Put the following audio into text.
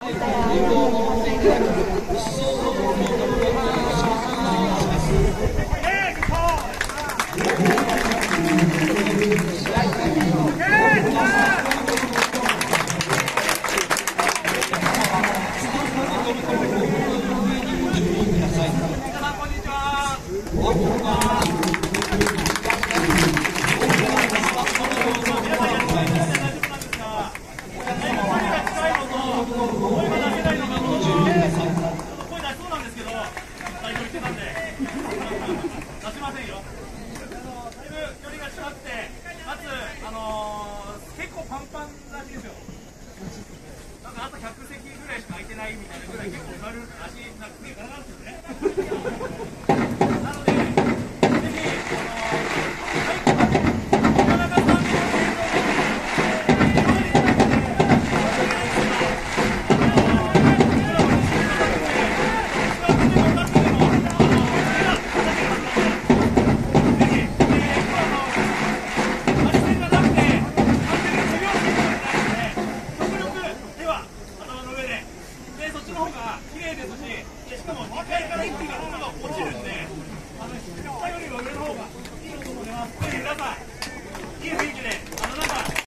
結構パンパンらしいですよ。なんかあと100席ぐらいしか空いてないみたいなぐらい結構埋まるらしい。なんかガラガラですよね。